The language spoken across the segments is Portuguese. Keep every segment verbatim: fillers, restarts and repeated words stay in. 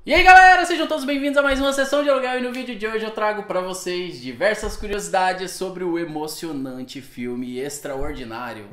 E aí galera, sejam todos bem-vindos a mais uma sessão de aluguel, e no vídeo de hoje eu trago pra vocês diversas curiosidades sobre o emocionante filme Extraordinário.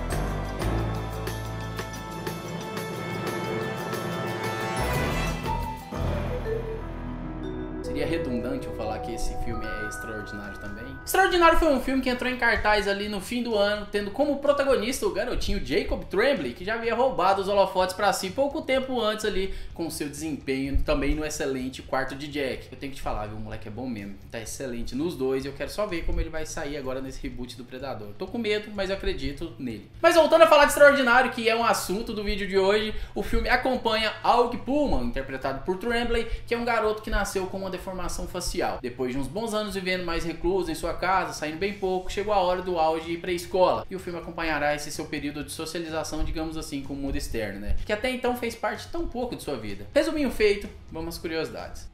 Seria redundante eu falar que esse filme é extraordinário também. Extraordinário foi um filme que entrou em cartaz ali no fim do ano, tendo como protagonista o garotinho Jacob Tremblay, que já havia roubado os holofotes pra si pouco tempo antes ali, com seu desempenho também no excelente Quarto de Jack. Eu tenho que te falar, viu, o moleque é bom mesmo, tá excelente nos dois, e eu quero só ver como ele vai sair agora nesse reboot do Predador. Tô com medo, mas eu acredito nele. Mas voltando a falar de Extraordinário, que é um assunto do vídeo de hoje, o filme acompanha Aug Pullman, interpretado por Tremblay, que é um garoto que nasceu com uma deformação facial. Depois de uns bons anos vivendo mais recluso em sua casa, saindo bem pouco, chegou a hora do auge de ir pra escola. E o filme acompanhará esse seu período de socialização, digamos assim, com o mundo externo, né? Que até então fez parte tão pouco de sua vida. Resuminho feito, vamos às curiosidades.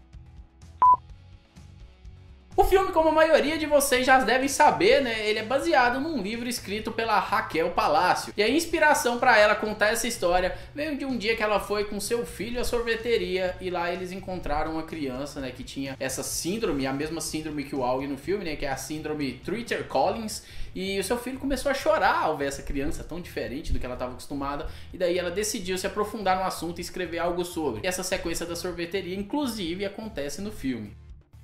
O filme, como a maioria de vocês já devem saber, né, ele é baseado num livro escrito pela Raquel Palacio. E a inspiração para ela contar essa história veio de um dia que ela foi com seu filho à sorveteria, e lá eles encontraram uma criança, né, que tinha essa síndrome, a mesma síndrome que o Aug no filme, né, que é a síndrome Treacher-Collins. E o seu filho começou a chorar ao ver essa criança tão diferente do que ela estava acostumada, e daí ela decidiu se aprofundar no assunto e escrever algo sobre. E essa sequência da sorveteria, inclusive, acontece no filme.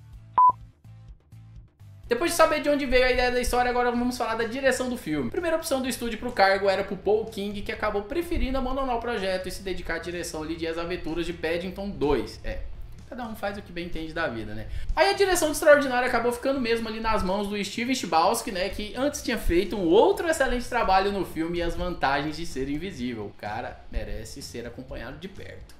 Depois de saber de onde veio a ideia da história, agora vamos falar da direção do filme. A primeira opção do estúdio para o cargo era pro Paul King, que acabou preferindo abandonar o projeto e se dedicar à direção ali de As Aventuras de Paddington dois. É, cada um faz o que bem entende da vida, né? Aí a direção de Extraordinário acabou ficando mesmo ali nas mãos do Steven Chbosky, né? Que antes tinha feito um outro excelente trabalho no filme, e As Vantagens de Ser Invisível. O cara merece ser acompanhado de perto.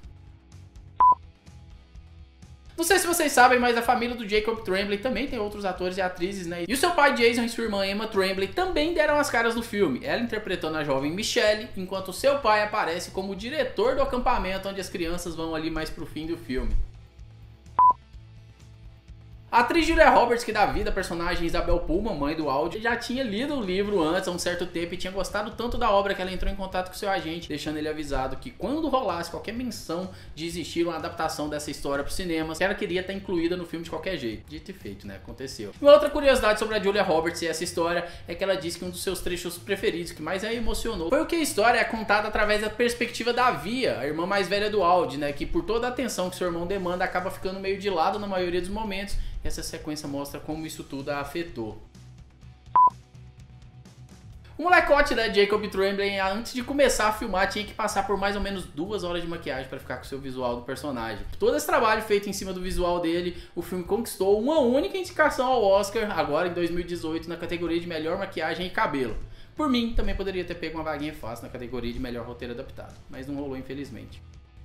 Não sei se vocês sabem, mas a família do Jacob Tremblay também tem outros atores e atrizes, né? E o seu pai Jason e sua irmã Emma Tremblay também deram as caras no filme. Ela interpretando a jovem Michelle, enquanto o seu pai aparece como o diretor do acampamento onde as crianças vão ali mais pro fim do filme. A atriz Julia Roberts, que dá vida à personagem Isabel Pullman, mãe do Aug, já tinha lido o livro antes há um certo tempo e tinha gostado tanto da obra que ela entrou em contato com seu agente, deixando ele avisado que quando rolasse qualquer menção de existir uma adaptação dessa história para os cinemas, ela queria estar incluída no filme de qualquer jeito. Dito e feito, né? Aconteceu. Uma outra curiosidade sobre a Julia Roberts e essa história é que ela disse que um dos seus trechos preferidos, que mais a emocionou, foi o que a história é contada através da perspectiva da Via, a irmã mais velha do Aug, né? Que por toda a atenção que seu irmão demanda, acaba ficando meio de lado na maioria dos momentos. Essa sequência mostra como isso tudo a afetou. O molecote da Jacob Tremblay, antes de começar a filmar, tinha que passar por mais ou menos duas horas de maquiagem para ficar com o seu visual do personagem. Todo esse trabalho feito em cima do visual dele, o filme conquistou uma única indicação ao Oscar, agora em dois mil e dezoito, na categoria de melhor maquiagem e cabelo. Por mim, também poderia ter pego uma vaguinha fácil na categoria de melhor roteiro adaptado, mas não rolou, infelizmente.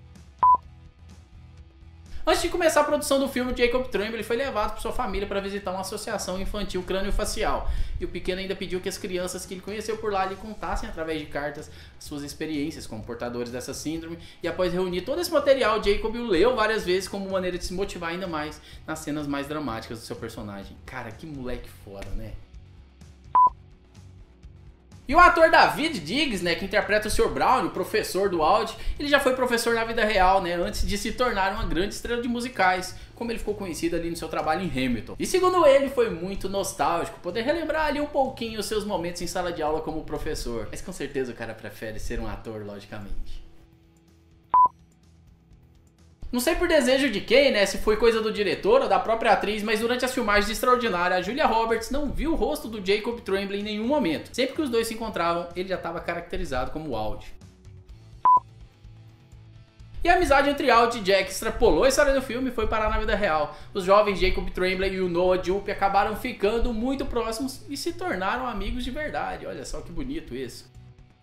Antes de começar a produção do filme, Jacob Tremblay foi levado por sua família para visitar uma associação infantil crânio-facial. E o pequeno ainda pediu que as crianças que ele conheceu por lá lhe contassem através de cartas suas experiências como portadores dessa síndrome. E após reunir todo esse material, Jacob o leu várias vezes como maneira de se motivar ainda mais nas cenas mais dramáticas do seu personagem. Cara, que moleque foda, né? E o ator David Diggs, né, que interpreta o senhor Brown, o professor do Aug, ele já foi professor na vida real, né, antes de se tornar uma grande estrela de musicais, como ele ficou conhecido ali no seu trabalho em Hamilton. E segundo ele, foi muito nostálgico poder relembrar ali um pouquinho os seus momentos em sala de aula como professor. Mas com certeza o cara prefere ser um ator, logicamente. Não sei por desejo de quem, né, se foi coisa do diretor ou da própria atriz, mas durante as filmagens de Extraordinário, a Julia Roberts não viu o rosto do Jacob Tremblay em nenhum momento. Sempre que os dois se encontravam, ele já estava caracterizado como Aug. E a amizade entre Aug e Jack extrapolou a história do filme e foi parar na vida real. Os jovens Jacob Tremblay e o Noah Jupe acabaram ficando muito próximos e se tornaram amigos de verdade. Olha só que bonito isso.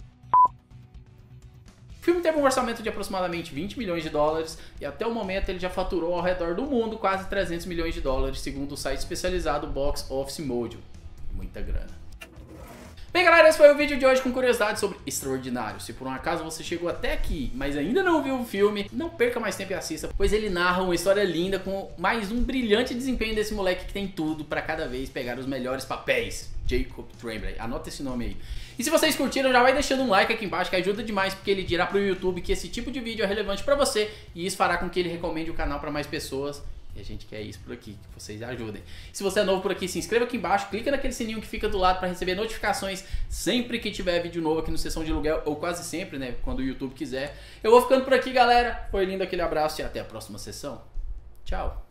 O filme teve um orçamento de aproximadamente vinte milhões de dólares e até o momento ele já faturou ao redor do mundo quase trezentos milhões de dólares, segundo o site especializado Box Office Mojo. Muita grana. Bem galera, esse foi o vídeo de hoje com curiosidades sobre Extraordinário. Se por um acaso você chegou até aqui, mas ainda não viu o filme, não perca mais tempo e assista, pois ele narra uma história linda com mais um brilhante desempenho desse moleque que tem tudo para cada vez pegar os melhores papéis. Jacob Tremblay. Anota esse nome aí. E se vocês curtiram, já vai deixando um like aqui embaixo, que ajuda demais, porque ele dirá pro YouTube que esse tipo de vídeo é relevante pra você, e isso fará com que ele recomende o canal pra mais pessoas. E a gente quer isso por aqui, que vocês ajudem. Se você é novo por aqui, se inscreva aqui embaixo, clica naquele sininho que fica do lado para receber notificações sempre que tiver vídeo novo aqui no Sessão de Aluguel, ou quase sempre, né, quando o YouTube quiser. Eu vou ficando por aqui, galera. Foi lindo aquele abraço e até a próxima sessão. Tchau.